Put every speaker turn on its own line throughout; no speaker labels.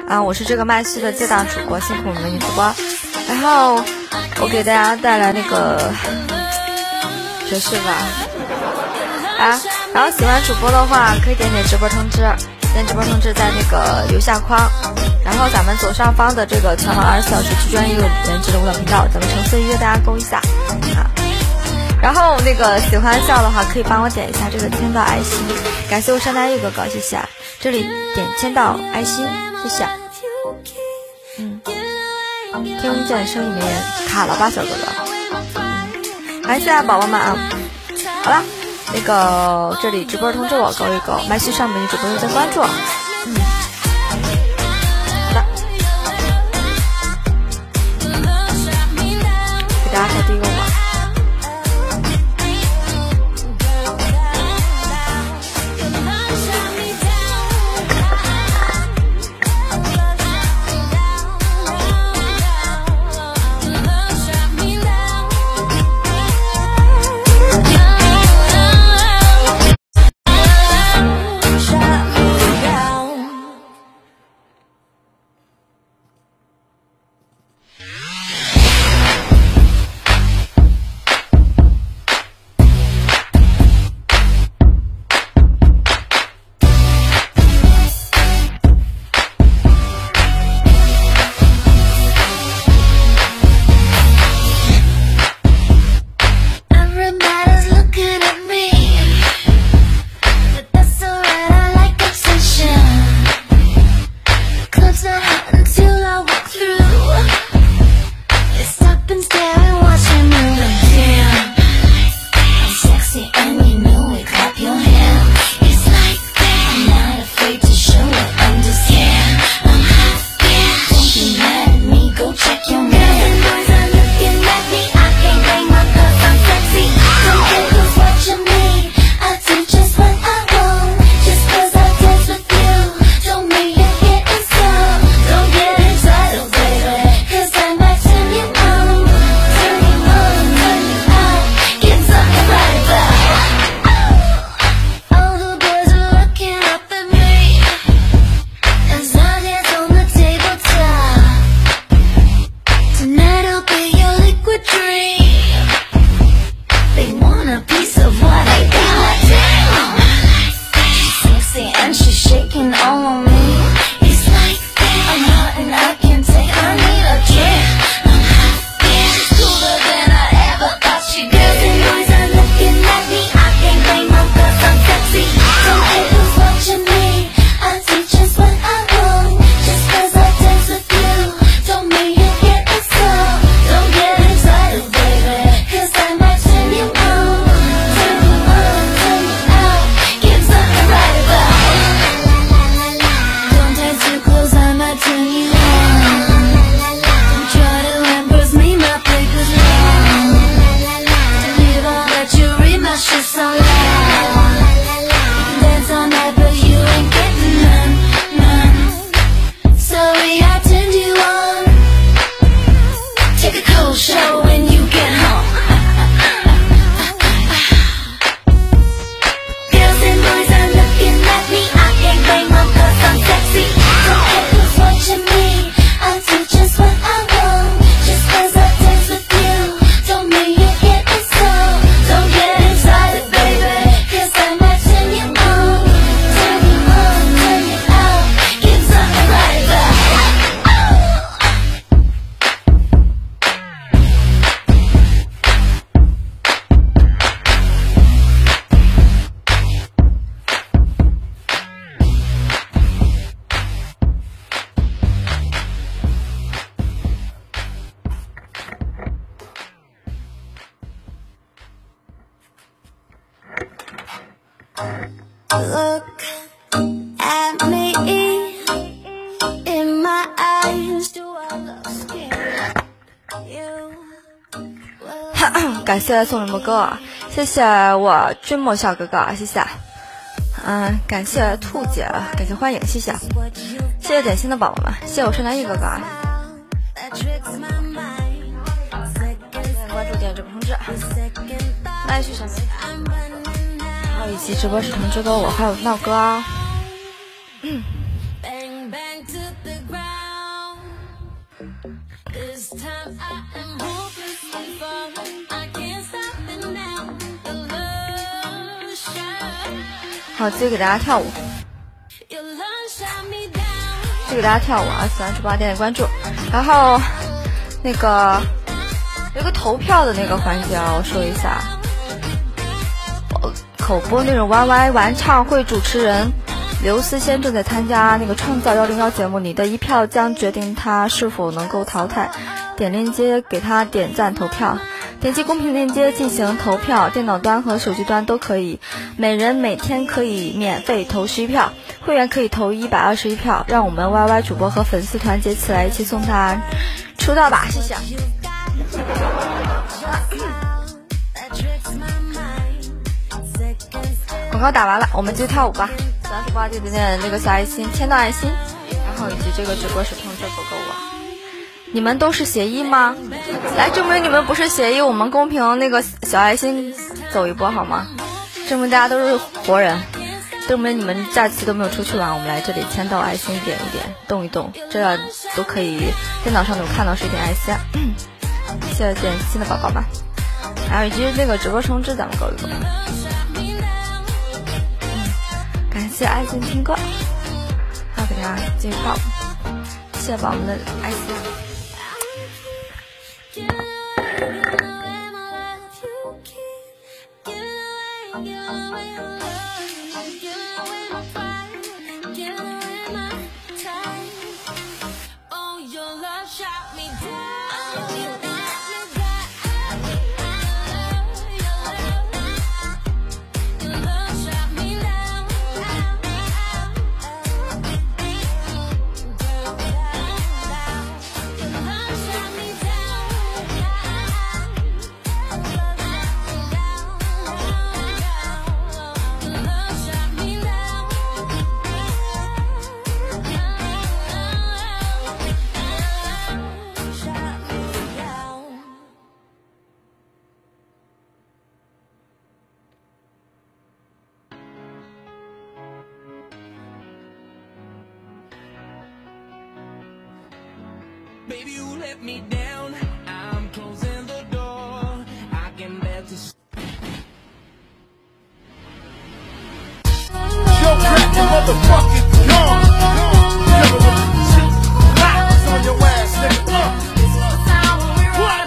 啊，我是这个麦序的接档主播，辛苦我们女主播。然后我给大家带来那个爵士吧，啊，然后喜欢主播的话可以点点直播通知，点直播通知在那个右下框，然后咱们左上方的这个全网24小时最专业颜值的舞蹈频道，咱们橙色音乐大家勾一下啊。然后那个喜欢笑的话，可以帮我点一下这个签到爱心，感谢我山丹玉哥哥，谢谢。这里点签到爱心，谢谢。听不见声音没人卡了吧，小哥哥。感谢宝宝们啊。好了，那个这里直播通知我勾一勾，麦序上面主播优先关注。好的，给大家开第一个网。
Look at me in my eyes. Do I look scared? You
感谢送礼物哥，谢谢我君莫小哥哥，谢谢。感谢兔姐，感谢欢迎，谢谢，谢谢点心的宝宝们，谢谢我山南玉哥哥，关注点这个通知，麦序上面，还有以及直播时通知的我，还有闹哥啊。 好，继续给大家跳舞，继续给大家跳舞啊！喜欢直播点点关注，然后那个有一个投票的那个环节啊，我说一下，口播那种 YY 玩唱会主持人刘思先正在参加那个创造101节目，你的一票将决定他是否能够淘汰。点链接给他点赞投票，点击公屏链接进行投票，电脑端和手机端都可以。每人每天可以免费投11票，会员可以投121票。让我们 YY 主播和粉丝团结起来，一起送他出道吧！谢谢。广告打完了，我们继续跳舞吧。喜欢直播就点点那个小爱心，签到爱心，然后以及这个直播时通知狗狗我。你们都是协议吗？来证明你们不是协议，我们公屏那个小爱心走一波好吗？证明大家都是活人，证明你们假期都没有出去玩。我们来这里签到爱心，点一点，动一动，这样都可以。电脑上有看到是一点爱心，谢谢点新的宝宝们，还有以及那个直播通知咱们狗一狗。感谢爱心听歌，还要给大家继续跳舞，谢谢宝宝们的爱心。
Baby, you let me down. I'm closing the door. I can bear to. Yo, crack, you motherfucking gone. Never with shit. Lights on your ass, nigga. What?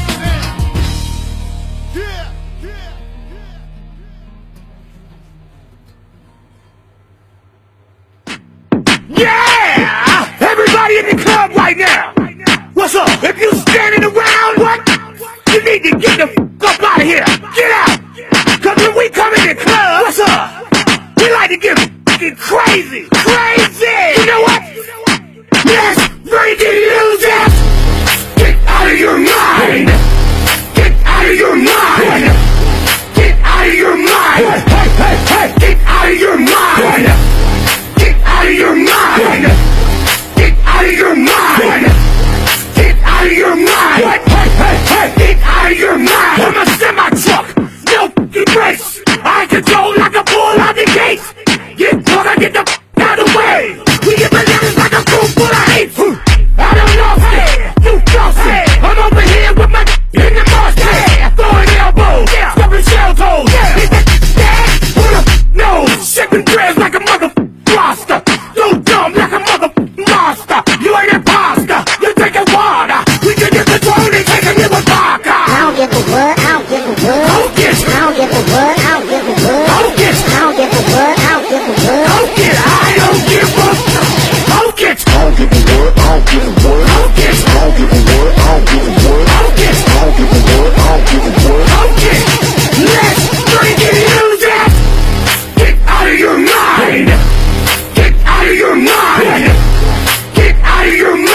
Yeah! Everybody in the club right now. What's up? If you standing around, what? You need to get the fuck out of here. Get out. Cause when we come in the club, what's up? We like to get fucking crazy. Crazy! You know what? Let's freaking use it. Get out of your mind. Get out of your mind. Get out of your mind. Hey, hey, hey. Get out of your mind. Get out of your mind. Get out of your mind. Out of your mind! Hey, hey, hey! Get out of your mind! I'm a semi-truck! No f***ing brakes! I control like a bull out the gate! Get drunk, I get the f*** out of the way! We get bananas like a room full of hate! I don't know it! You cross it! I'm over here with my in the mosh pit! Throwing elbows! Stuffing shell toes! Hit that pull up nose! Shaking dreads like a mother roster! So dumb like a mother monster! You ain't imposter! You take a water! We can get the drone and take a little vodka.
I don't get the what, I don't get the what.
Don't get it.
I don't get the what, I don't get the what.
Don't get it.
I don't get the what, I don't get the what.
Don't get it. I don't give a fuck. Don't get it.
I don't give a what, I don't give a what.
Don't get it.
I don't give a what, I don't give a what.
Don't get it.
I don't give a what, I don't give a what.
Don't get it. Let's drink and use it. Get out of your mind. Get out of your mind. Get out of your mind.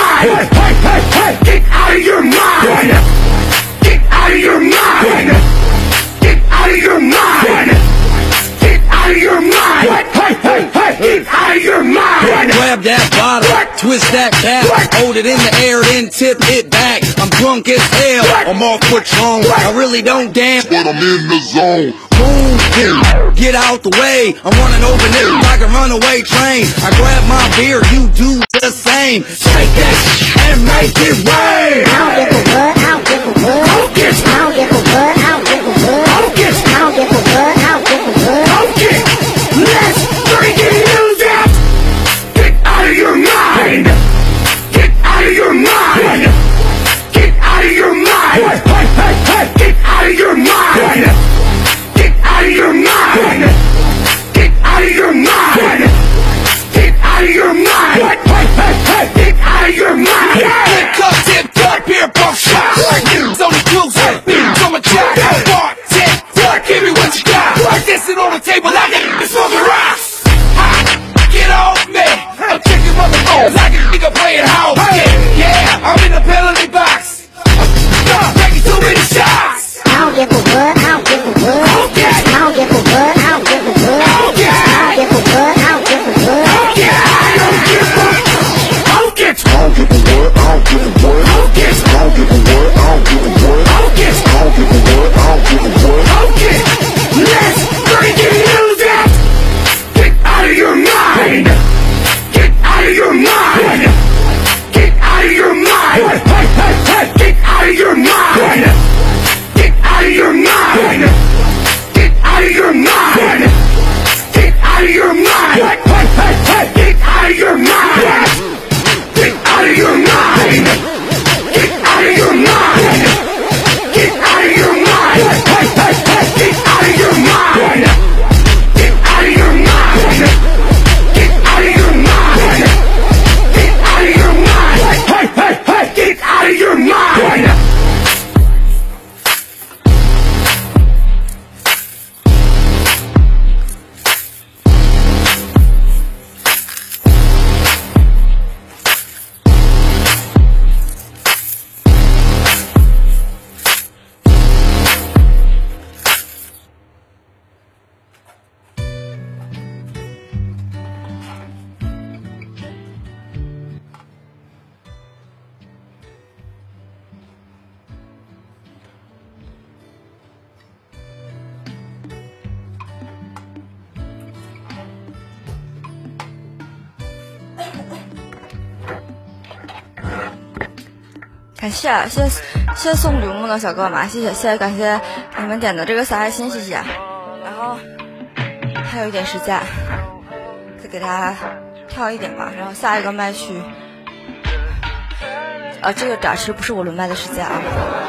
twist that cap, hold it in the air, then tip it back. I'm drunk as hell, I'm off Patron. I really don't dance,
but I'm in the zone.
Move, get out the way. I'm running over this like a runaway train. I grab my beer, you do the same. Shake that and make it rain.
I don't give a what, I don't give a what.
Focus.
I don't give a what, I don't give a what.
Focus.
I don't give a what, I don't give a what.
Focus. Let's bring it out. Get out of your mind. Get out of your mind. Get out of your mind. Get out of your mind. Get out of your mind. Get out of your mind. Get out of your mind. Get out of your mind.
Tip cup, beer pump shot. So the cruise, from a jack. Bar, tip, give me what you got. Dancing on the table like it's on the rocks. Get off me. I'm kicking motherfuckers like a nigga playing house. Yeah, I'm in the penalty box. Taking too many shots.
I don't give a what, I don't give a what. I don't give a what, I don't give a what. I don't give a what, I don't give a what.
I don't give a what.
I don't give a what, I don't give a what. I don't give a what, I don't give a what. I don't give a what, I don't give a what.
Let's bring it out. Get out of your mind. Get out of your mind. Get out of your mind. Get out of your mind. Get out of your mind. Get out of your mind. Get out of your mind. Get out of your mind. Get out of your mind. Get out of your mind. Get out of your mind. Get out of your mind. Get out of your mind. Get out of your mind. Get out of your mind. Get out of your mind.
感谢送礼物的小哥们，谢谢感谢你们点的这个小爱心，谢谢。然后还有一点时间，再给大家跳一点吧。然后下一个麦序，这个打吃不是我轮麦的时间啊。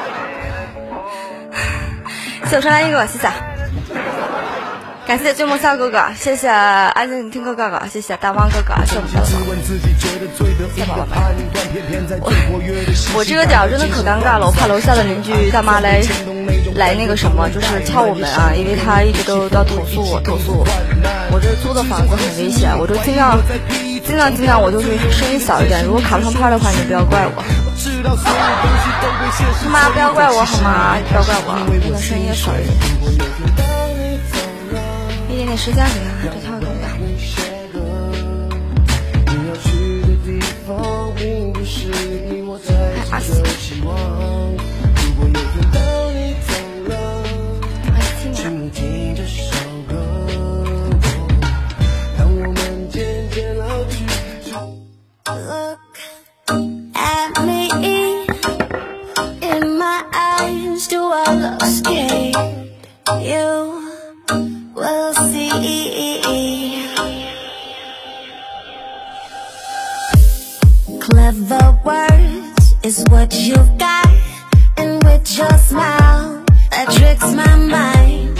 谢谢我川蓝一哥，谢谢。感谢醉梦笑哥哥，谢谢安静听哥哥哥，谢谢大汪哥哥，谢谢我们的谢宝宝们。我这个点真的可尴尬了，我怕楼下的邻居大妈来那个什么，就是敲我门啊，因为他一直都要投诉我。我这租的房子很危险，我就尽量，我就是声音小一点。如果卡不上拍的话，你不要怪我。妈，不要怪我好吗？不要怪我，真的声音也少一点。一点点时间给他，再跳一个吧。还20。
Look at me in my eyes. Do I look scared? You will see. Clever words is what you've got, and with your smile that tricks my mind.